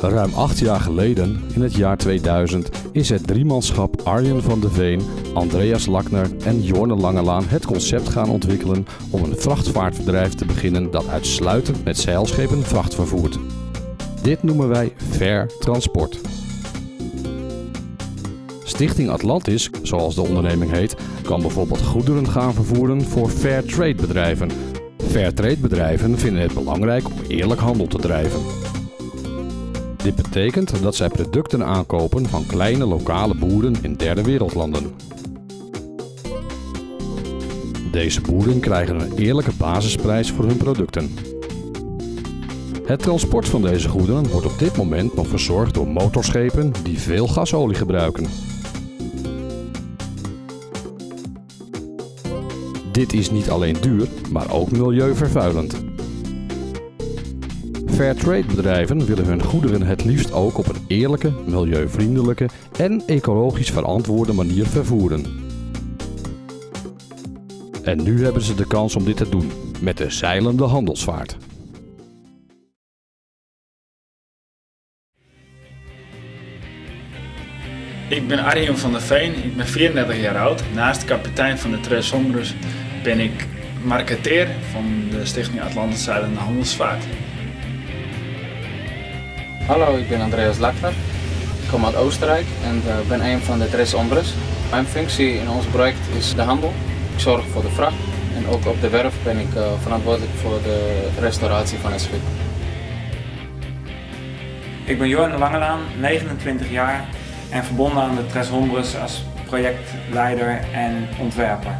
Ruim 8 jaar geleden, in het jaar 2000, is het driemanschap Arjen van de Veen, Andreas Lackner en Jorne Langelaan het concept gaan ontwikkelen om een vrachtvaartbedrijf te beginnen dat uitsluitend met zeilschepen vracht vervoert. Dit noemen wij Fair Transport. Stichting Atlantis, zoals de onderneming heet, kan bijvoorbeeld goederen gaan vervoeren voor fair trade bedrijven. Fair trade bedrijven vinden het belangrijk om eerlijk handel te drijven. Dit betekent dat zij producten aankopen van kleine lokale boeren in derde wereldlanden. Deze boeren krijgen een eerlijke basisprijs voor hun producten. Het transport van deze goederen wordt op dit moment nog verzorgd door motorschepen die veel gasolie gebruiken. Dit is niet alleen duur, maar ook milieuvervuilend. Fairtrade bedrijven willen hun goederen het liefst ook op een eerlijke, milieuvriendelijke en ecologisch verantwoorde manier vervoeren. En nu hebben ze de kans om dit te doen, met de zeilende handelsvaart. Ik ben Arjen van der Veen, ik ben 34 jaar oud. Naast kapitein van de Tres Hombres ben ik marketeer van de Stichting Atlantis Zeilende Handelsvaart. Hallo, ik ben Andreas Lackner. Ik kom uit Oostenrijk en ben een van de Tres Hombres. Mijn functie in ons project is de handel. Ik zorg voor de vracht en ook op de werf ben ik verantwoordelijk voor de restauratie van het schip. Ik ben Jorne Langelaan, 29 jaar en verbonden aan de Tres Hombres als projectleider en ontwerper.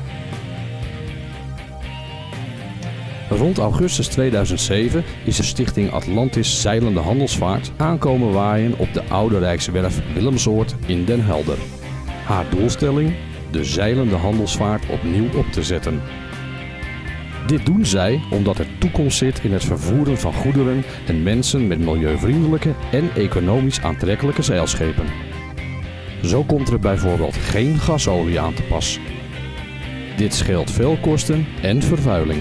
Rond augustus 2007 is de Stichting Atlantis Zeilende Handelsvaart aankomen waaien op de oude Rijkswerf Willemsoord in Den Helder. Haar doelstelling? De zeilende handelsvaart opnieuw op te zetten. Dit doen zij omdat er toekomst zit in het vervoeren van goederen en mensen met milieuvriendelijke en economisch aantrekkelijke zeilschepen. Zo komt er bijvoorbeeld geen gasolie aan te pas. Dit scheelt veel kosten en vervuiling.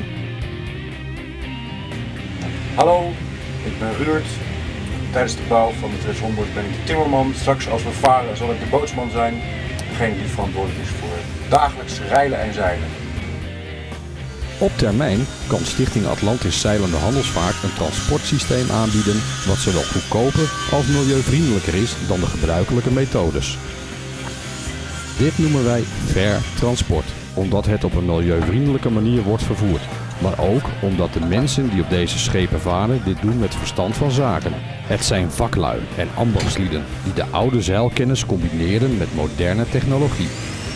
Hallo, ik ben Ruurt. Tijdens de bouw van de Tres Hombres ben ik de timmerman. Straks als we varen zal ik de bootsman zijn. Degene die verantwoordelijk is voor dagelijks rijden en zeilen. Op termijn kan Stichting Atlantis Zeilende Handelsvaart een transportsysteem aanbieden wat zowel goedkoper als milieuvriendelijker is dan de gebruikelijke methodes. Dit noemen wij Fair Transport, omdat het op een milieuvriendelijke manier wordt vervoerd. Maar ook omdat de mensen die op deze schepen varen dit doen met verstand van zaken. Het zijn vaklui en ambachtslieden die de oude zeilkennis combineren met moderne technologie.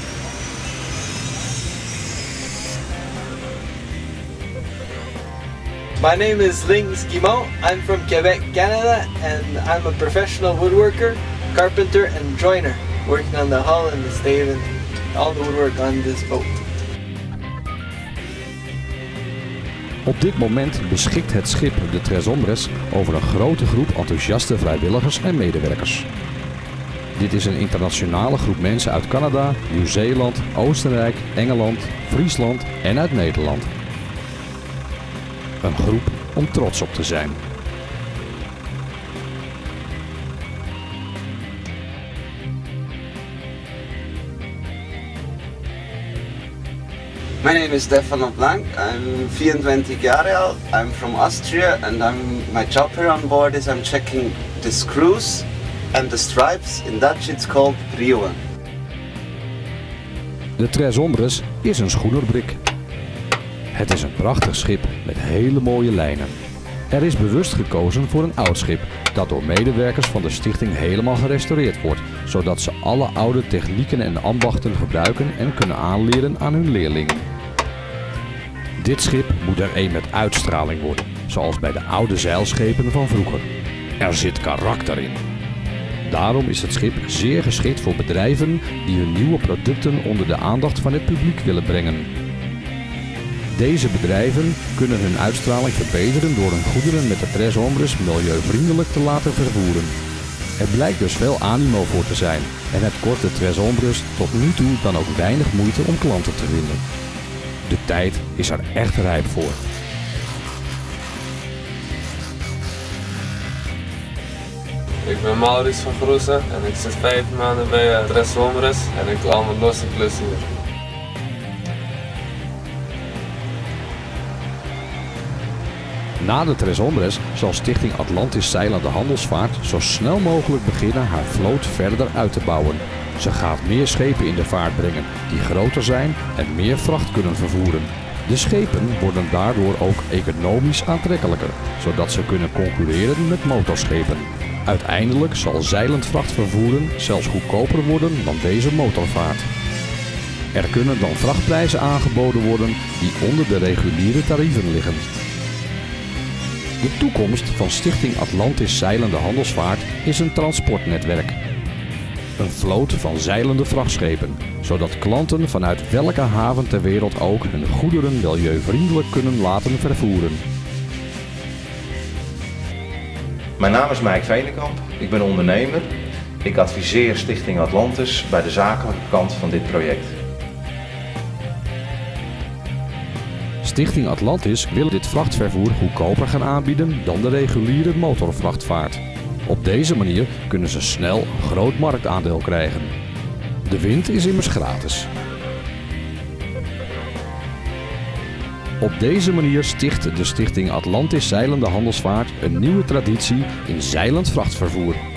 My name is Ling Skimo. I'm from Quebec, Canada, and I'm a professional woodworker, carpenter and joiner, working on the hull and the stave and all the woodwork on this boat. Op dit moment beschikt het schip de Tres Hombres over een grote groep enthousiaste vrijwilligers en medewerkers. Dit is een internationale groep mensen uit Canada, Nieuw-Zeeland, Oostenrijk, Engeland, Friesland en uit Nederland. Een groep om trots op te zijn. My name is Stefan Blank. I'm 24 jaar oud. I'm from Austria and my job here on board is I'm checking the screws and the stripes. In Dutch it's called rieven. De Tres Hombres is een schoenerbrik. Het is een prachtig schip met hele mooie lijnen. Er is bewust gekozen voor een oud schip dat door medewerkers van de stichting helemaal gerestaureerd wordt, zodat ze alle oude technieken en ambachten gebruiken en kunnen aanleren aan hun leerlingen. Dit schip moet er een met uitstraling worden, zoals bij de oude zeilschepen van vroeger. Er zit karakter in. Daarom is het schip zeer geschikt voor bedrijven die hun nieuwe producten onder de aandacht van het publiek willen brengen. Deze bedrijven kunnen hun uitstraling verbeteren door hun goederen met de Tres Hombres milieuvriendelijk te laten vervoeren. Er blijkt dus veel animo voor te zijn en het kost de Tres Hombres tot nu toe dan ook weinig moeite om klanten te vinden. De tijd is er echt rijp voor. Ik ben Maurits van Groesen en ik zit 5 maanden bij Tres Hombres en ik doe allemaal losse klussen hier. Na de Tres Hombres zal Stichting Atlantis Zeilende Handelsvaart zo snel mogelijk beginnen haar vloot verder uit te bouwen. Ze gaat meer schepen in de vaart brengen die groter zijn en meer vracht kunnen vervoeren. De schepen worden daardoor ook economisch aantrekkelijker, zodat ze kunnen concurreren met motorschepen. Uiteindelijk zal zeilend vracht vervoeren zelfs goedkoper worden dan deze motorvaart. Er kunnen dan vrachtprijzen aangeboden worden die onder de reguliere tarieven liggen. De toekomst van Stichting Atlantis Zeilende Handelsvaart is een transportnetwerk. Een vloot van zeilende vrachtschepen, zodat klanten vanuit welke haven ter wereld ook hun goederen milieuvriendelijk kunnen laten vervoeren. Mijn naam is Mike Veenenkamp, ik ben ondernemer. Ik adviseer Stichting Atlantis bij de zakelijke kant van dit project. Stichting Atlantis wil dit vrachtvervoer goedkoper gaan aanbieden dan de reguliere motorvrachtvaart. Op deze manier kunnen ze snel een groot marktaandeel krijgen. De wind is immers gratis. Op deze manier sticht de Stichting Atlantis Zeilende Handelsvaart een nieuwe traditie in zeilend vrachtvervoer.